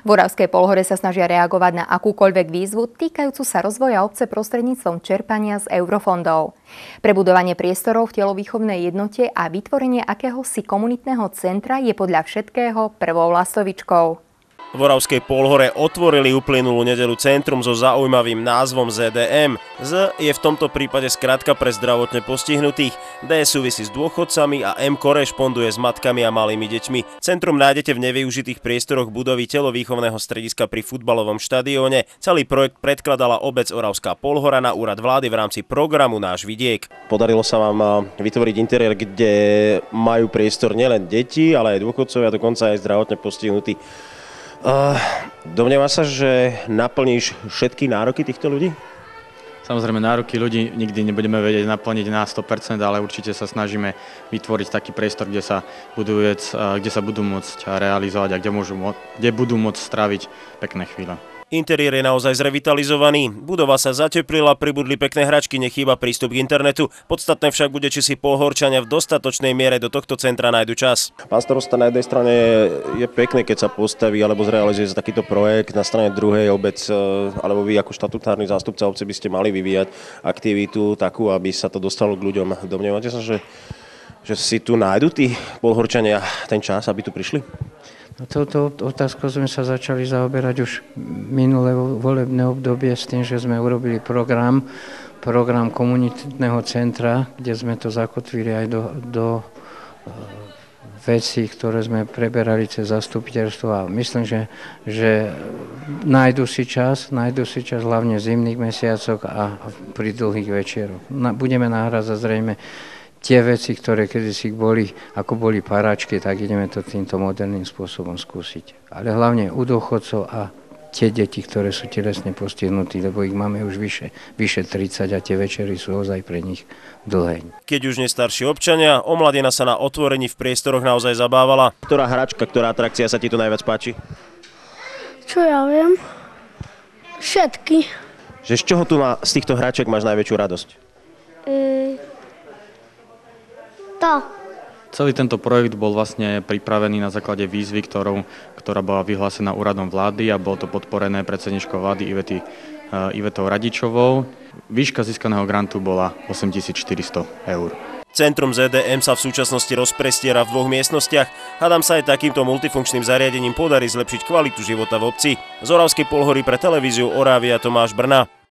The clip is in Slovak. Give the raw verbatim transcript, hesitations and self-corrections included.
V Oravskej Polhore sa snažia reagovať na akúkoľvek výzvu týkajúcu sa rozvoja obce prostredníctvom čerpania z eurofondov. Prebudovanie priestorov v telovýchovnej jednote a vytvorenie akéhosi komunitného centra je podľa všetkého prvou lastovičkou. V Oravskej Polhore otvorili uplynulú nedeľu centrum so zaujímavým názvom zet dé em. Z je v tomto prípade skratka pre zdravotne postihnutých, D súvisí s dôchodcami a M korešponduje s matkami a malými deťmi. Centrum nájdete v nevyužitých priestoroch budovy telovýchovného strediska pri futbalovom štadióne. Celý projekt predkladala obec Oravská Polhora na úrad vlády v rámci programu Náš vidiek. Podarilo sa vám vytvoriť interiér, kde majú priestor nielen deti, ale aj dôchodcovia, dokonca aj zdravotne postihnutí. Uh, domnieva sa, že naplníš všetky nároky týchto ľudí? Samozrejme, nároky ľudí nikdy nebudeme vedieť naplniť na sto percent, ale určite sa snažíme vytvoriť taký priestor, kde sa budú, kde sa budú môcť realizovať a kde, môžu, kde budú môcť stráviť pekné chvíle. Interiér je naozaj zrevitalizovaný, budova sa zateplila, pribudli pekné hračky, nechýba prístup k internetu. Podstatné však bude, či si Polhorčania v dostatočnej miere do tohto centra nájdu čas. Pán starosta, na jednej strane je pekné, keď sa postaví alebo zrealizuje takýto projekt, na strane druhej obec, alebo vy ako štatutárny zástupca obce by ste mali vyvíjať aktivitu takú, aby sa to dostalo k ľuďom. Domnievate sa, že, že si tu nájdu tí Polhorčania ten čas, aby tu prišli? No touto otázkou sme sa začali zaoberať už minulé volebné obdobie s tým, že sme urobili program, program komunitného centra, kde sme to zakotvili aj do, do vecí, ktoré sme preberali cez zastupiteľstvo a myslím, že, že nájdu si čas, nájdu si čas hlavne v zimných mesiacoch a pri dlhých večeroch. Budeme nahradzať zrejme tie veci, ktoré kedysi boli, ako boli paráčky, tak ideme to týmto moderným spôsobom skúsiť. Ale hlavne u dôchodcov a tie deti, ktoré sú telesne postihnutí, lebo ich máme už vyše, vyše tridsať a tie večery sú ozaj pre nich dlhé. Keď už nestarší občania, omladina sa na otvorení v priestoroch naozaj zabávala. Ktorá hračka, ktorá atrakcia sa ti tu najviac páči? Čo ja viem? Všetky. Že z čoho tu má, z týchto hračiek máš najväčšiu radosť? E- To. Celý tento projekt bol vlastne pripravený na základe výzvy, ktorou, ktorá bola vyhlásená úradom vlády a bolo to podporené predsedničkou vlády Ivety, uh, Ivetou Radičovou. Výška získaného grantu bola osemtisícštyristo eur. Centrum zet dé em sa v súčasnosti rozprestiera v dvoch miestnostiach. Hádam sa aj takýmto multifunkčným zariadením podarí zlepšiť kvalitu života v obci. Z Oravskej Polhory pre televíziu Oravia Tomáš Brna.